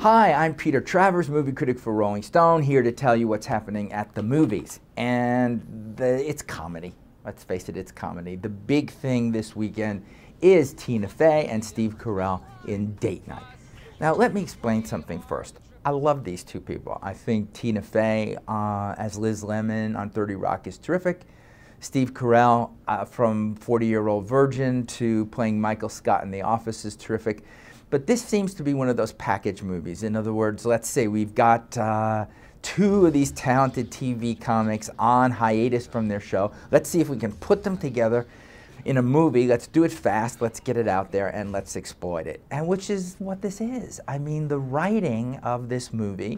Hi, I'm Peter Travers, movie critic for Rolling Stone, here to tell you what's happening at the movies. And it's comedy. Let's face it, it's comedy. The big thing this weekend is Tina Fey and Steve Carell in Date Night. Now, let me explain something first. I love these two people. I think Tina Fey as Liz Lemon on 30 Rock is terrific. Steve Carell from 40-Year-Old Virgin to playing Michael Scott in The Office is terrific. But this seems to be one of those package movies. In other words, let's say we've got two of these talented TV comics on hiatus from their show. Let's see if we can put them together in a movie. Let's do it fast, let's get it out there, and let's exploit it. And which is what this is. I mean, the writing of this movie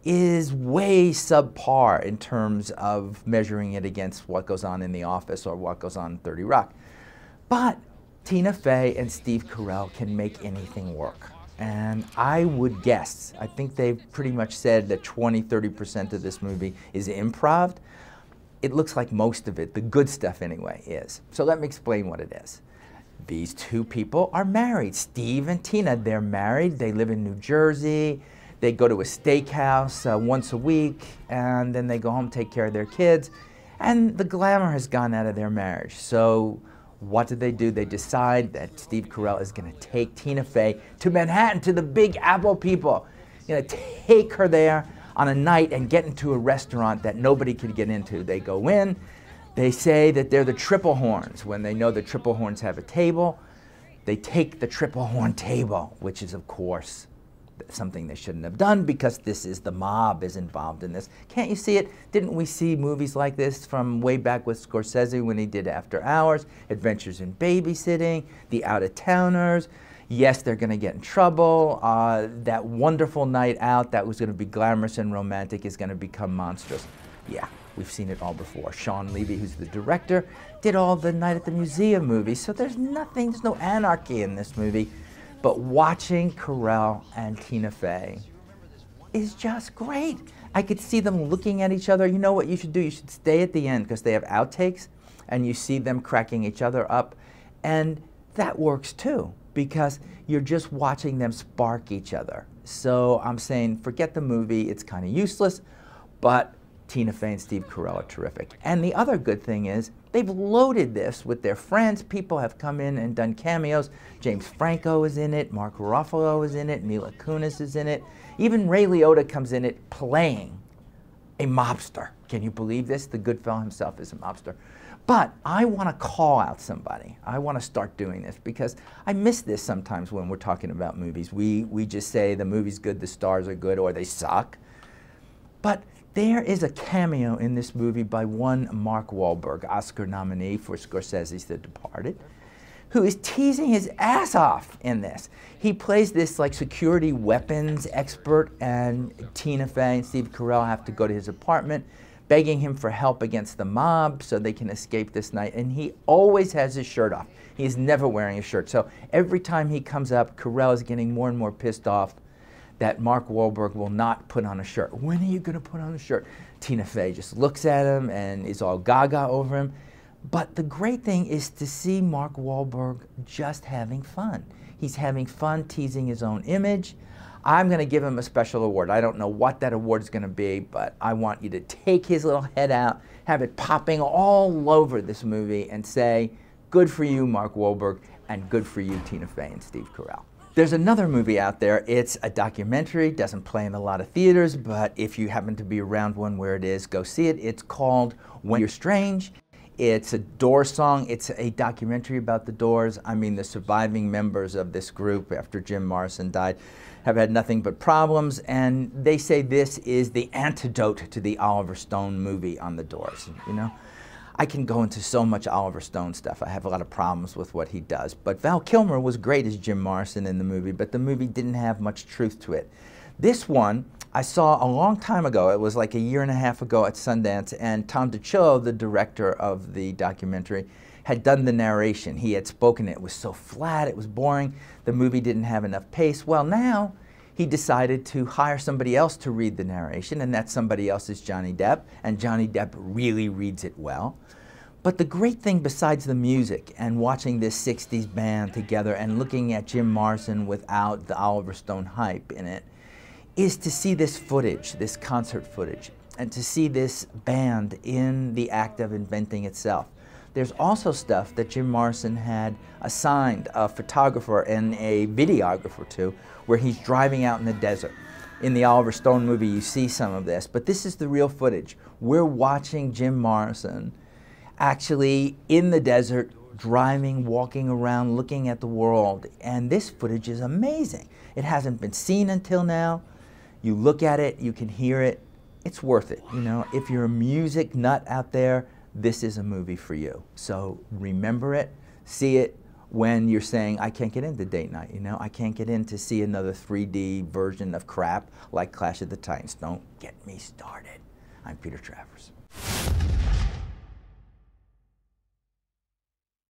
is way subpar in terms of measuring it against what goes on in The Office or what goes on in 30 Rock. But Tina Fey and Steve Carell can make anything work. And I would guess, I think they've pretty much said that 20–30% of this movie is improv. It looks like most of it, the good stuff anyway, is. So let me explain what it is. These two people are married, Steve and Tina. They're married, they live in New Jersey. They go to a steakhouse once a week, and then they go home, take care of their kids, and the glamour has gone out of their marriage. So what do? They decide that Steve Carell is going to take Tina Fey to Manhattan, to the Big Apple people. Going to take her there on a night and get into a restaurant that nobody could get into. They go in, they say that they're the Triple Horns. When they know the Triple Horns have a table, they take the Triple Horn table, which is, of course, something they shouldn't have done because this is the mob is involved in this. Can't you see it? Didn't we see movies like this from way back with Scorsese when he did After Hours, Adventures in Babysitting, The Out-of-Towners? Yes, they're going to get in trouble. That wonderful night out that was going to be glamorous and romantic is going to become monstrous. Yeah, we've seen it all before. Sean Levy, who's the director, did all the Night at the Museum movies, so there's no anarchy in this movie. But watching Carell and Tina Fey is just great. I could see them looking at each other. You know what you should do? You should stay at the end because they have outtakes and you see them cracking each other up. And that works too because you're just watching them spark each other. So I'm saying forget the movie. It's kind of useless, but Tina Fey and Steve Carell are terrific. And the other good thing is they've loaded this with their friends. People have come in and done cameos. James Franco is in it, Mark Ruffalo is in it, Mila Kunis is in it. Even Ray Liotta comes in it playing a mobster. Can you believe this? The good fellow himself is a mobster. But I want to call out somebody. I want to start doing this because I miss this sometimes when we're talking about movies. We just say the movie's good, the stars are good, or they suck. But there is a cameo in this movie by one Mark Wahlberg, Oscar nominee for Scorsese's The Departed, who is teasing his ass off in this. He plays this like security weapons expert, and Tina Fey and Steve Carell have to go to his apartment, begging him for help against the mob so they can escape this night. And he always has his shirt off. He is never wearing a shirt. So every time he comes up, Carell is getting more and more pissed off that Mark Wahlberg will not put on a shirt. When are you going to put on a shirt? Tina Fey just looks at him and is all gaga over him. But the great thing is to see Mark Wahlberg just having fun. He's having fun teasing his own image. I'm going to give him a special award. I don't know what that award is going to be, but I want you to take his little head out, have it popping all over this movie, and say, good for you, Mark Wahlberg, and good for you, Tina Fey and Steve Carell. There's another movie out there. It's a documentary, doesn't play in a lot of theaters, but if you happen to be around one where it is, go see it. It's called When You're Strange. It's a Doors song. It's a documentary about the Doors. I mean, the surviving members of this group after Jim Morrison died have had nothing but problems, and they say this is the antidote to the Oliver Stone movie on the Doors, you know? I can go into so much Oliver Stone stuff. I have a lot of problems with what he does. But Val Kilmer was great as Jim Morrison in the movie, but the movie didn't have much truth to it. This one I saw a long time ago. It was like a year and a half ago at Sundance, and Tom DiCillo, the director of the documentary, had done the narration. He had spoken. It was so flat, it was boring. The movie didn't have enough pace. Well, now he decided to hire somebody else to read the narration, and that somebody else is Johnny Depp, and Johnny Depp really reads it well. But the great thing besides the music and watching this 60s band together and looking at Jim Morrison without the Oliver Stone hype in it is to see this footage, this concert footage, and to see this band in the act of inventing itself. There's also stuff that Jim Morrison had assigned a photographer and a videographer to, where he's driving out in the desert. In the Oliver Stone movie, you see some of this, but this is the real footage. We're watching Jim Morrison actually in the desert, driving, walking around, looking at the world, and this footage is amazing. It hasn't been seen until now. You look at it, you can hear it. It's worth it. You know, if you're a music nut out there, this is a movie for you. So remember it, see it when you're saying, I can't get into date night, you know, I can't get in to see another 3D version of crap like Clash of the Titans. Don't get me started. I'm Peter Travers.